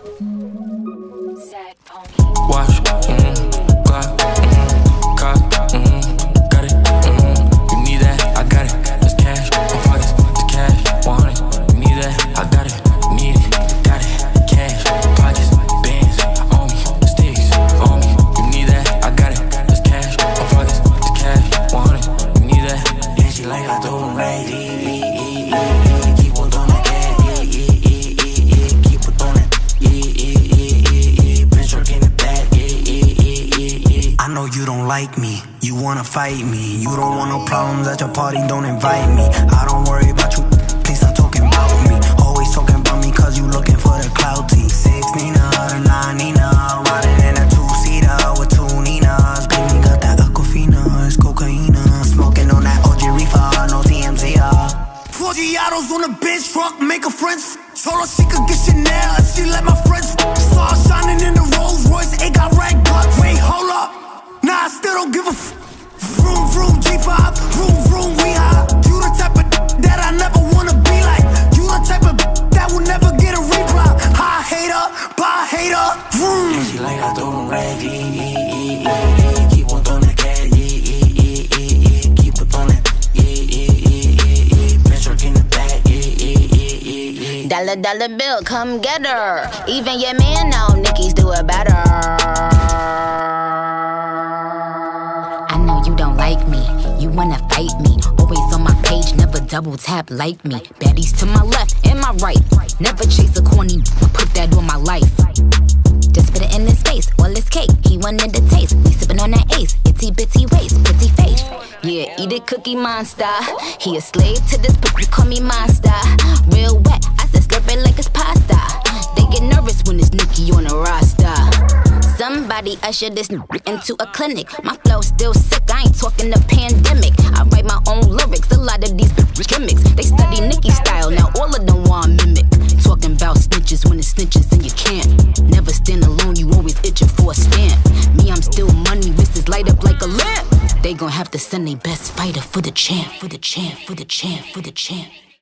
Watch, Glock, cock, got it, you need that, I got it. It's cash, on pockets, it's cash, 100. You need that, I got it, need it, got it. Cash, pockets, bands, on me, sticks, on me. You need that, I got it. It's cash, on pockets, it's cash, 100. You need that. Yeah, she like I do them right, keep on doing that cash, keep on doing that, bitch working the back, I know you don't like me, you wanna fight me. You don't want no problems at your party, don't invite me. I don't worry about you, please stop talking about me. Always talking about me cause you looking for the clout team. 6 Nina, the 9 Nina, riding in a 2-seater with 2 Ninas. Baby got that Aquafina, it's cocaine. Smoking on that OG reefer, no TMZ. 4 Giados on a bitch truck, make her friends. Told her she could get Chanel if she let my friends. Star shining in the Rolls Royce, it got rag bucks. Wait, hold up, nah, I still don't give a Vroom, vroom, G5, vroom, vroom, we high. You the type of that I never wanna be like. You the type of that will never get a reply. High hater, bye hater, vroom. Yeah, she like I throw them rag, keep on throwing that cat, keep on throwing that, bitch working the back, Dollar, dollar bill, come get her. Even your man know Nicki's do it better. I know you don't like me, you wanna fight me. Always on my page, never double tap like me. Baddies to my left and my right. Never chase a corny, put that on my life. Just put it in his face, all his cake. He wanted the taste, we sippin' on that ace. Itty bitty waist, pretty face. Yeah, eat it, Cookie Monster. He a slave to this, but you call me monster. Real wet, I said slurp it like it's pasta. They get nervous when it's Nicki on the roster. Somebody usher this into a clinic. My flow still sick, I ain't talking the pandemic. I write my own lyrics, a lot of these gimmicks. They study Nicki style, now all of them want mimic. Talking about snitches when it's snitches and you can't. Never stand alone, you always itching for a stamp. Me, I'm still money, wrists light up like a lamp. They gon' have to send their best fighter for the champ, for the champ, for the champ, for the champ.